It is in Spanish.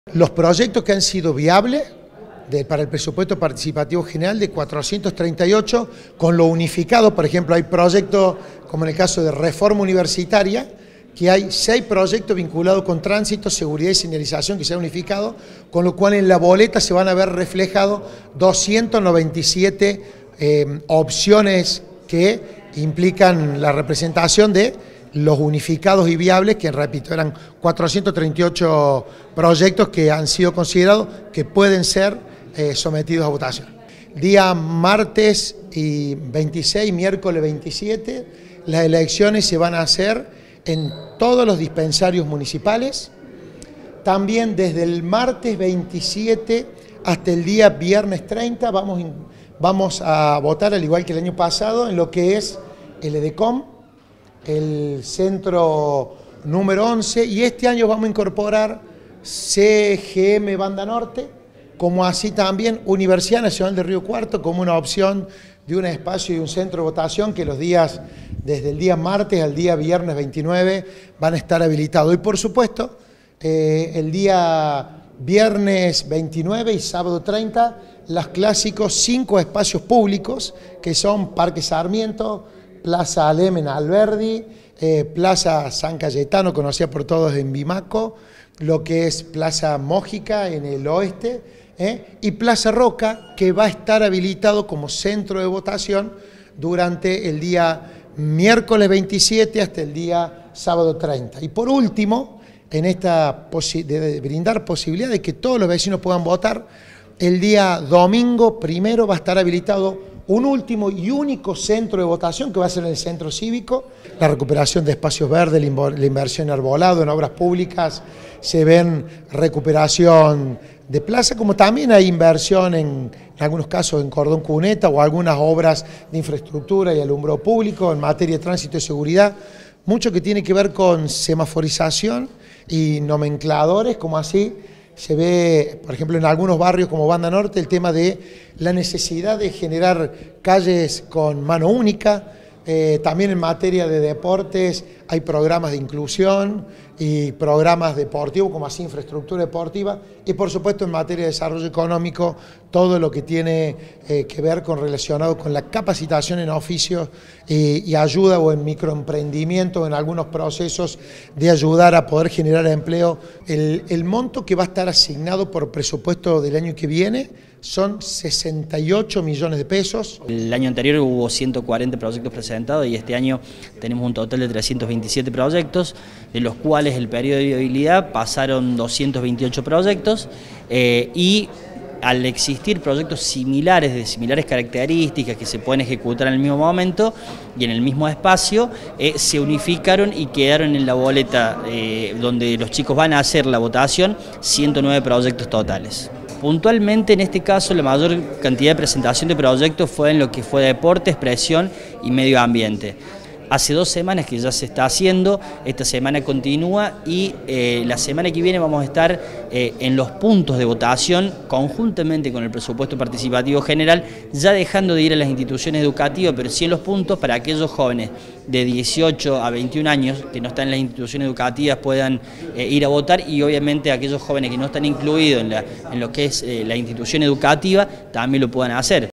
Los proyectos que han sido viables para el presupuesto participativo general de 438, con lo unificado, por ejemplo, hay proyectos, como en el caso de reforma universitaria, que hay 6 proyectos vinculados con tránsito, seguridad y señalización que se han unificado, con lo cual en la boleta se van a ver reflejados 297 opciones que implican la representación de los unificados y viables, que repito, eran 438 proyectos que han sido considerados que pueden ser sometidos a votación. Día martes y 26, miércoles 27, las elecciones se van a hacer en todos los dispensarios municipales. También desde el martes 27 hasta el día viernes 30 vamos a votar, al igual que el año pasado, en lo que es el EDECOM, el centro número 11, y este año vamos a incorporar CGM Banda Norte, como así también Universidad Nacional de Río Cuarto, como una opción de un espacio y un centro de votación que los días, desde el día martes al día viernes 29, van a estar habilitados. Y por supuesto, el día viernes 29 y sábado 30, los clásicos 5 espacios públicos, que son Parque Sarmiento, Plaza Alem en Alberdi, Plaza San Cayetano, conocida por todos en Bimaco, lo que es Plaza Mójica en el oeste, y Plaza Roca, que va a estar habilitado como centro de votación durante el día miércoles 27 hasta el día sábado 30. Y por último, en esta de brindar posibilidad de que todos los vecinos puedan votar, el día domingo primero va a estar habilitado un último y único centro de votación que va a ser en el centro cívico. La recuperación de espacios verdes, la inversión en arbolado, en obras públicas, se ven recuperación de plaza, como también hay inversión en algunos casos en cordón cuneta o algunas obras de infraestructura y alumbrado público en materia de tránsito y seguridad, mucho que tiene que ver con semaforización y nomencladores, como así se ve, por ejemplo, en algunos barrios como Banda Norte, el tema de la necesidad de generar calles con mano única. También en materia de deportes hay programas de inclusión y programas deportivos, como así infraestructura deportiva, y por supuesto en materia de desarrollo económico, todo lo que tiene que ver relacionado con la capacitación en oficios y ayuda o en microemprendimiento, en algunos procesos de ayudar a poder generar empleo. El monto que va a estar asignado por presupuesto del año que viene son 68 millones de pesos. El año anterior hubo 140 proyectos presentados y este año tenemos un total de 327 proyectos, de los cuales el periodo de viabilidad pasaron 228 proyectos y al existir proyectos similares, de similares características que se pueden ejecutar en el mismo momento y en el mismo espacio, se unificaron y quedaron en la boleta donde los chicos van a hacer la votación 109 proyectos totales. Puntualmente en este caso la mayor cantidad de presentación de proyectos fue en lo que fue deporte, expresión y medio ambiente. Hace 2 semanas que ya se está haciendo, esta semana continúa y la semana que viene vamos a estar en los puntos de votación conjuntamente con el presupuesto participativo general, ya dejando de ir a las instituciones educativas, pero sí en los puntos para aquellos jóvenes de 18 a 21 años que no están en las instituciones educativas puedan ir a votar, y obviamente aquellos jóvenes que no están incluidos en lo que es la institución educativa también lo puedan hacer.